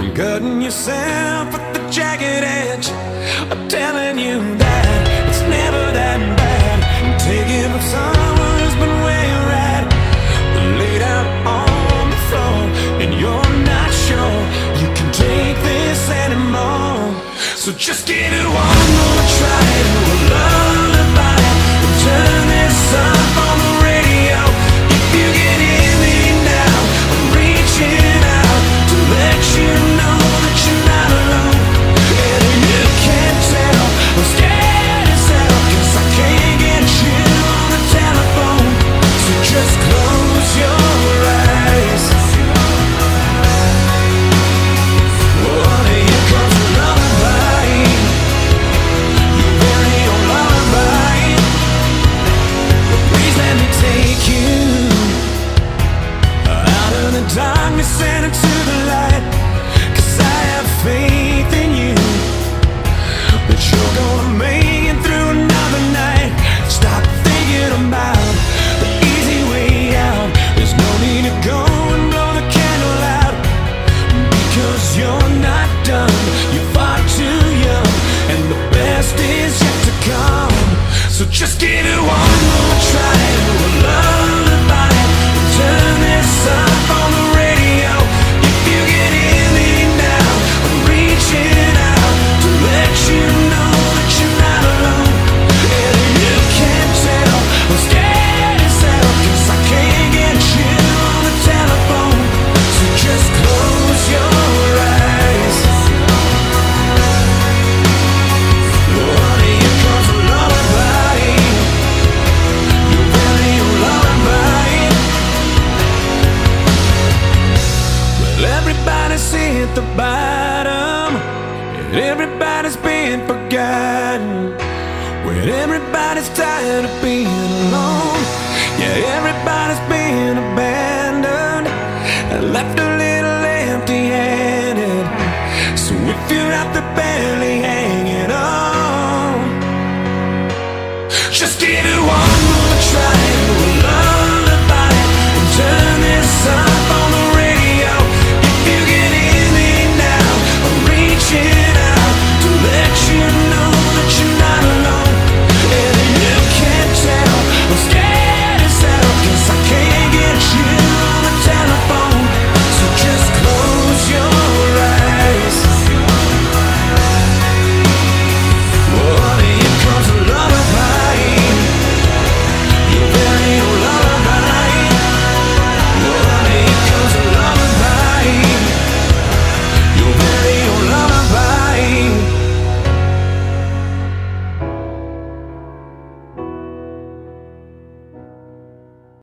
cutting yourself at the jagged edge. I'm telling you that it's never that bad. Taking from someone who's been where you're at, laid out on the floor, and you're not sure you can take this anymore. So just give it one more try to a lullaby, and turn this up on the radio. If you can hear me now, I'm reaching out to let you know that you're not alone. And you can't tell I'm scared as hell, 'cause I can't get you on the telephone. So just close your eyes. Oh, here comes a lullaby, your very own lullaby. Please let me take you out of the darkness and into the light, 'cause I have faith in you that you're gonna make it through another night. Stop thinking about the easy way out. There's no need to go and blow the candle out, because you're not done. You're far too young, and the best is yet to come. So just give it one more try to a lullaby, and turn this up on the radio. If you can hear me now, I'm reaching out to let you know that you're not alone. And you can't tell I'm scared as hell, 'cause I can't get you on the telephone. So just close your eyes. Oh, here comes a lullaby, your very own lullaby. Well, everybody's hit the bottom, and everybody's been forgotten. When everybody's tired of being alone,